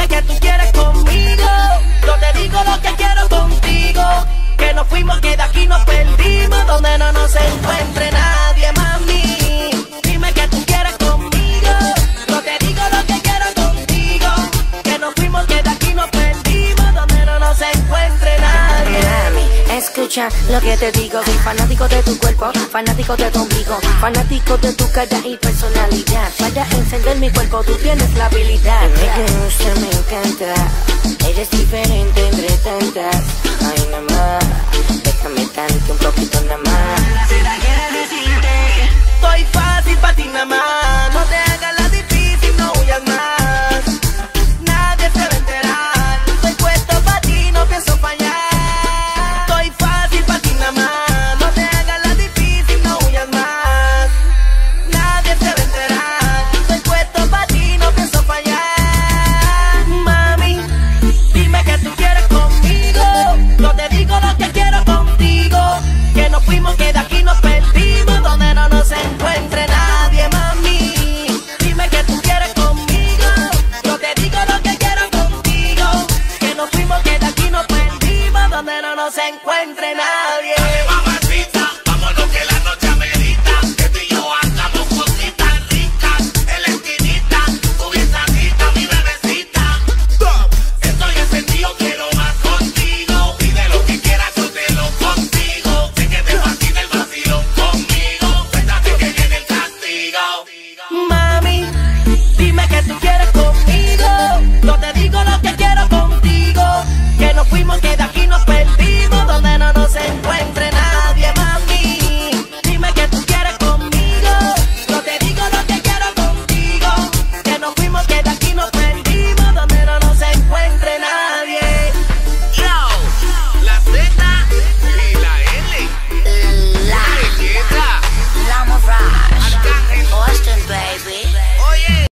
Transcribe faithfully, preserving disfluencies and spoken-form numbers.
Dime que tú quieres conmigo, yo te digo lo que quiero contigo. Que nos fuimos, que de aquí nos perdimos, donde no nos encuentre nadie, mami. Dime que tú quieres conmigo, yo te digo lo que quiero contigo. Que nos fuimos, que de aquí nos perdimos, donde no nos encuentre nadie. Mami, escucha lo que te digo. Soy fanático de tu cuerpo, fanático de tu ombligo, fanático de tu cara y personalidad. Para encender mi cuerpo tú tienes la habilidad. Me gusta, me encanta, eres diferente entre tantas. Ay, nada más, déjame tanto, un poquito nada más. Será que decirte, estoy fácil pa' ti nada más. No te hagas la difícil, no huyas más. Nadie se va a enterar, estoy puesto pa' ti, no pienso fallar. Estoy fácil pa' ti nada más. No te hagas la difícil, no huyas más. Nadie se va a enterar, estoy puesto pa' ti, no pienso fallar. Mami, dime que tú quieres conmigo, yo te digo lo que quiero contigo. Que nos fuimos, que de aquí nos perdimos, donde no nos encuentre nadie, mami. Dime que tú quieres conmigo, yo te digo lo que quiero contigo. Que nos fuimos, que de aquí nos perdimos, donde no nos encuentre nadie. Mamacita, vamos a lo que la noche amerita. Que tú y yo hagamos cositas ricas en la esquinita. Tu bien sanita, mi bebecita. Estoy encendido, quiero más contigo. Pide lo que quieras, yo te lo consigo. Sé que te fascina el vacilón conmigo. Cuéntate que viene el castigo. Mami, dime que tú quieres conmigo, yo te digo lo que quiero contigo. Que nos fuimos, que de aquí nos perdimos, donde no nos encuentre nadie, mami. Dime que tú quieres conmigo, yo te digo lo que quiero contigo. Que nos fuimos, que de aquí nos perdimos, donde no nos encuentre nadie. Yo, la Z y la L. La, Belleza. la Mirage, Arcángel. Austin, baby.